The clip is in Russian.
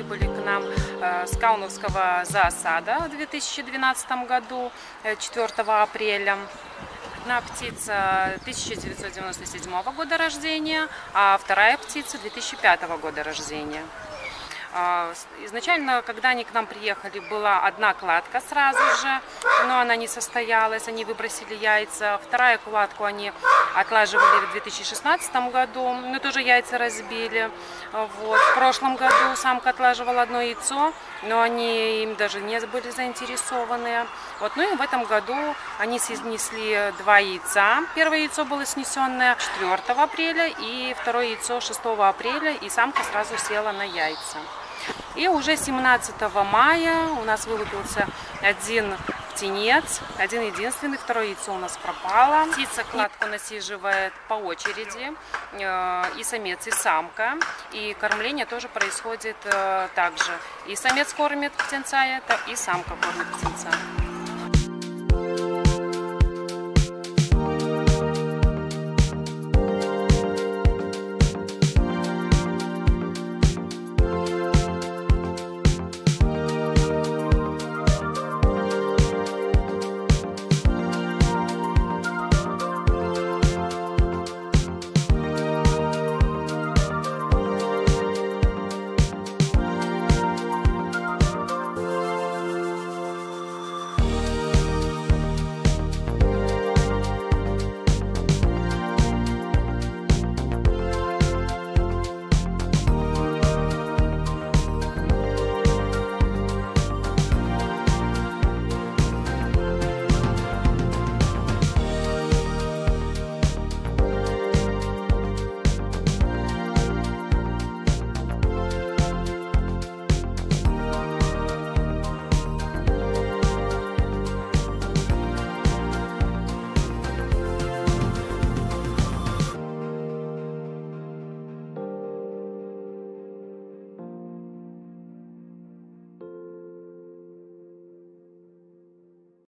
прибыли к нам с Кауновского зоосада в 2012 году, 4 апреля. Одна птица 1997 года рождения, а вторая птица 2005 года рождения. Изначально, когда они к нам приехали, была одна кладка сразу же, но она не состоялась, они выбросили яйца. Вторую кладку они отлаживали в 2016 году, но тоже яйца разбили. Вот. В прошлом году самка отлаживала одно яйцо, но они им даже не были заинтересованы. Вот. Ну и в этом году они снесли 2 яйца. Первое яйцо было снесенное 4 апреля и второе яйцо 6 апреля, и самка сразу села на яйца. И уже 17 мая у нас вылупился один птенец, один единственный, второе яйцо у нас пропало. Птица кладку насиживает по очереди, и самец, и самка. И кормление тоже происходит так же. И самец кормит птенца, и самка кормит птенца.